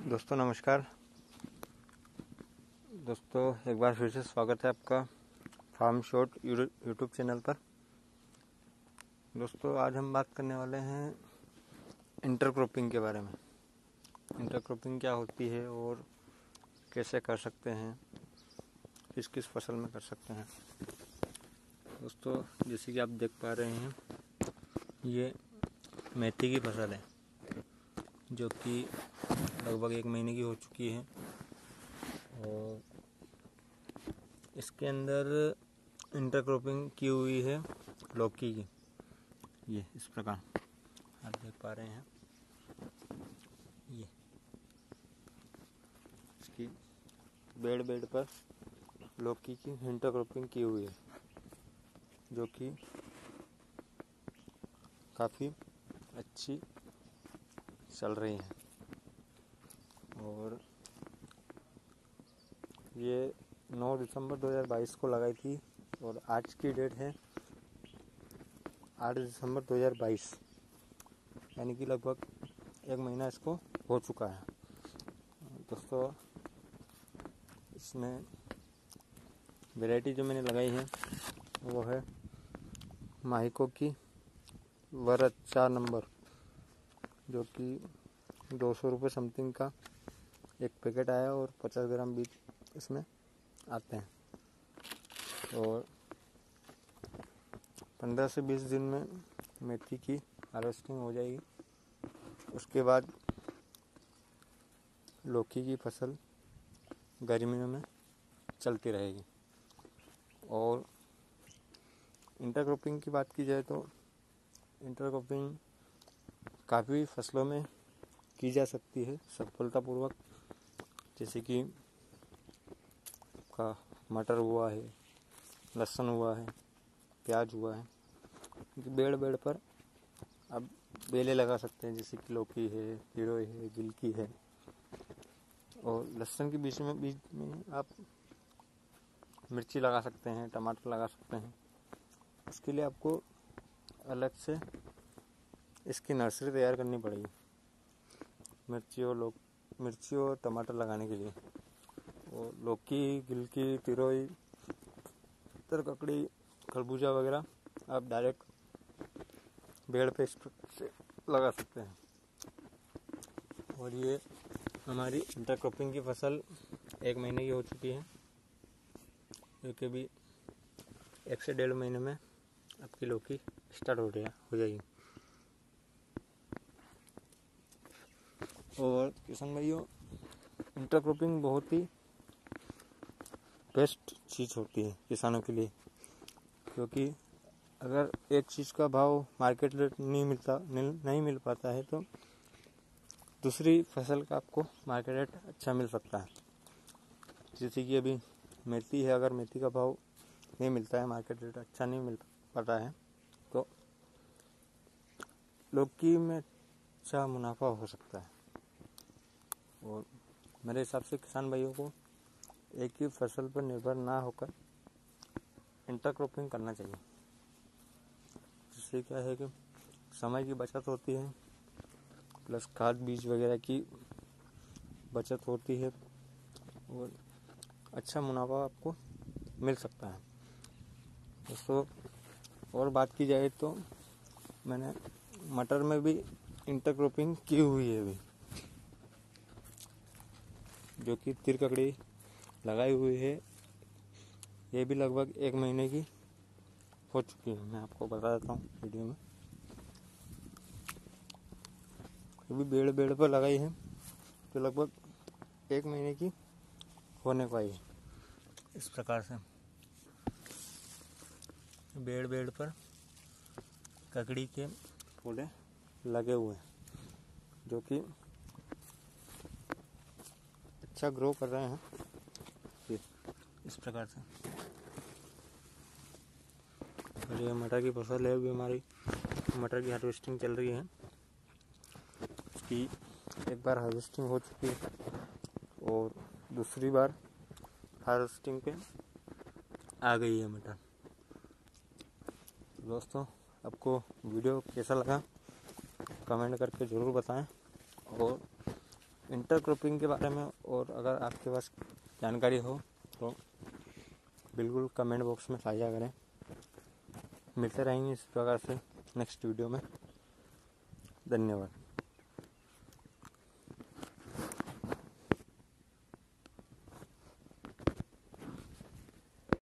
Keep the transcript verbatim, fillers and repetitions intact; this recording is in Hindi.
दोस्तों नमस्कार। दोस्तों एक बार फिर से स्वागत है आपका फार्म शॉट यूट्यूब चैनल पर। दोस्तों आज हम बात करने वाले हैं इंटरक्रॉपिंग के बारे में। इंटरक्रॉपिंग क्या होती है और कैसे कर सकते हैं, किस किस फसल में कर सकते हैं। दोस्तों जैसे कि आप देख पा रहे हैं, ये मेथी की फसल है जो कि लगभग एक महीने की हो चुकी है और इसके अंदर इंटरक्रॉपिंग की हुई है लौकी की। ये इस प्रकार आप देख पा रहे हैं, ये इसकी बेड बेड पर लौकी की इंटरक्रॉपिंग की हुई है जो कि काफ़ी अच्छी चल रही है। और ये नौ दिसंबर दो हज़ार बाईस को लगाई थी और आज की डेट है आठ दिसंबर दो हज़ार बाईस, यानी कि लगभग एक महीना इसको हो चुका है। दोस्तों इसमें वैरायटी जो मैंने लगाई है वो है माहिको की वरद चार नंबर, जो कि दो सौ रुपये समथिंग का एक पैकेट आया और पचास ग्राम बीज इसमें आते हैं। और पंद्रह से बीस दिन में मेथी की हार्वेस्टिंग हो जाएगी। उसके बाद लौकी की फसल गर्मियों में चलती रहेगी। और इंटरक्रॉपिंग की बात की जाए तो इंटरक्रॉपिंग काफ़ी फसलों में की जा सकती है सफलतापूर्वक, जैसे कि का मटर हुआ है, लहसुन हुआ है, प्याज हुआ है। बेड़ बेड़ पर आप बेलें लगा सकते हैं, जैसे कि लौकी है, तिरोई है, गिलकी है। और लहसुन के बीच में बीच में आप मिर्ची लगा सकते हैं, टमाटर लगा सकते हैं। उसके लिए आपको अलग से इसकी नर्सरी तैयार करनी पड़ेगी, मिर्ची और लौक मिर्ची और टमाटर लगाने के लिए। और लौकी, गिलकी, तिरोई, तरककड़ी, खरबूजा वगैरह आप डायरेक्ट बेड़ पे से लगा सकते हैं। और ये हमारी इंटरक्रॉपिंग की फसल एक महीने की हो चुकी है, जो कि भी एक से डेढ़ महीने में आपकी लौकी स्टार्ट हो गया हो जाएगी। और किसान भाइयों, इंटरक्रॉपिंग बहुत ही बेस्ट चीज़ होती है किसानों के लिए, क्योंकि अगर एक चीज़ का भाव मार्केट रेट नहीं मिलता नहीं मिल पाता है तो दूसरी फसल का आपको मार्केट रेट अच्छा मिल सकता है। जैसे कि अभी मेथी है, अगर मेथी का भाव नहीं मिलता है, मार्केट रेट अच्छा नहीं मिल पाता है, तो लौकी में अच्छा मुनाफा हो सकता है। और मेरे हिसाब से किसान भाइयों को एक ही फसल पर निर्भर ना होकर इंटरक्रॉपिंग करना चाहिए। जिससे क्या है कि समय की बचत होती है, प्लस खाद बीज वगैरह की बचत होती है और अच्छा मुनाफा आपको मिल सकता है। दोस्तों और बात की जाए तो मैंने मटर में भी इंटरक्रॉपिंग की हुई है अभी, जो कि तिरककड़ी लगाई हुई है। ये भी लगभग एक महीने की हो चुकी है, मैं आपको बता देता हूँ वीडियो में। अभी बेड़ बेड़ पर लगाई है तो लगभग एक महीने की होने को आई है। इस प्रकार से बेड़ बेड़ पर ककड़ी के फूले लगे हुए हैं, जो कि अच्छा ग्रो कर रहे हैं। इस प्रकार से और ये मटर की फसल है, अभी हमारी मटर की हार्वेस्टिंग चल रही है। इसकी एक बार हार्वेस्टिंग हो चुकी है और दूसरी बार हार्वेस्टिंग पे आ गई है मटर। दोस्तों आपको वीडियो कैसा लगा कमेंट करके ज़रूर बताएं। और इंटरक्रॉपिंग के बारे में और अगर आपके पास जानकारी हो तो बिल्कुल कमेंट बॉक्स में साझा करें। मिलते रहेंगे इस प्रकार से नेक्स्ट वीडियो में। धन्यवाद।